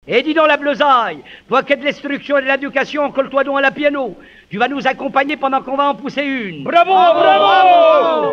Et dis donc la bleusaille, toi qui es de l'instruction et de l'éducation, colle-toi donc à la piano. Tu vas nous accompagner pendant qu'on va en pousser une. Bravo, bravo!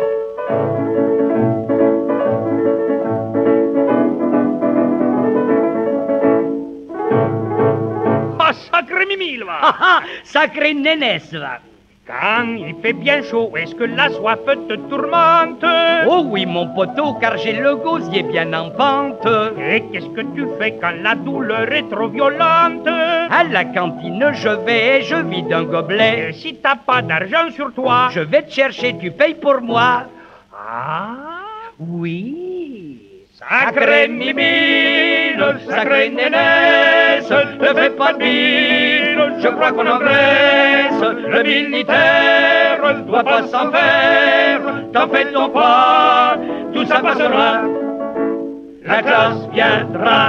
Ah, sacré Mimile, va! Ah ah, sacré nénesse, va. Quand il fait bien chaud, est-ce que la soif te tourmente? Oh oui, mon poteau, car j'ai le gosier bien en pente. Et qu'est-ce que tu fais quand la douleur est trop violente? À la cantine, je vais et je vide un gobelet. Et si t'as pas d'argent sur toi? Je vais te chercher, tu payes pour moi. Ah, Oui. sacré Mimile, sacré nénesse, ne fais pas de bile, je crois qu'on engraisse. Le militaire doit pas s'en faire, t'en fais ton pas, tout ça passera, la classe viendra.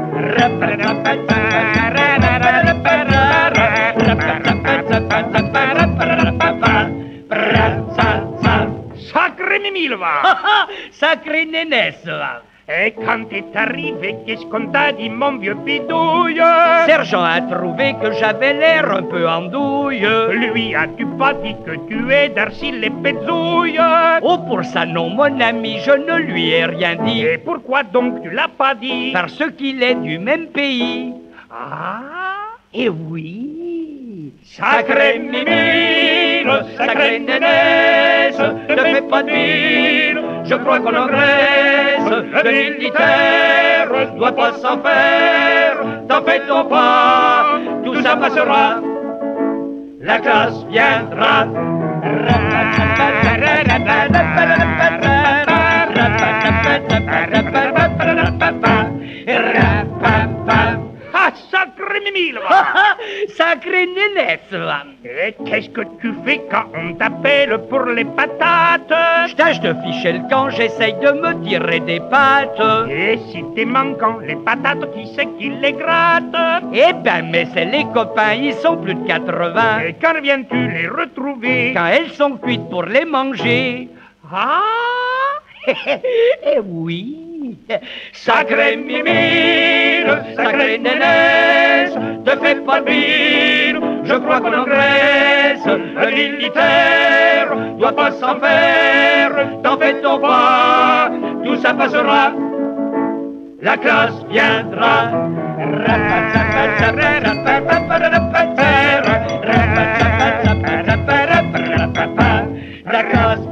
Sacré Mimile, va! Ah ah, sacré nénesse, va. Et quand t'es arrivé, qu'est-ce qu'on t'a dit, mon vieux bidouille? Sergent a trouvé que j'avais l'air un peu en douille. Lui, as-tu pas dit que tu es d'Arcile et Pézouille? Oh, pour ça non, mon ami, je ne lui ai rien dit. Et pourquoi donc tu l'as pas dit? Parce qu'il est du même pays. Ah, Et oui. sacré Mimile, sacré nénesse, ne fais pas de bile, je crois qu'on engraisse. Le militaire doit pas s'en faire, t'en fais ton pas, tout ça passera, la classe viendra. Ah, sacré Mimile, va! Ah ah, sacré nénesse, va. Et qu'est-ce que tu fais quand on t'appelle pour les patates? Je tâche de ficher le camp, j'essaye de me tirer des pattes. Et si t'es manquant, les patates, qui c'est qui les gratte? Eh ben, mais c'est les copains, ils sont plus de 80. Et quand viens-tu les retrouver? Quand elles sont cuites pour les manger. Ah, Eh oui. sacré Mimile, sacré nénesse, te fais pas de bile, je crois qu'on engraisse. Le militaire doit pas s'en faire, t'en fais ton pas, tout ça passera, la classe viendra. La classe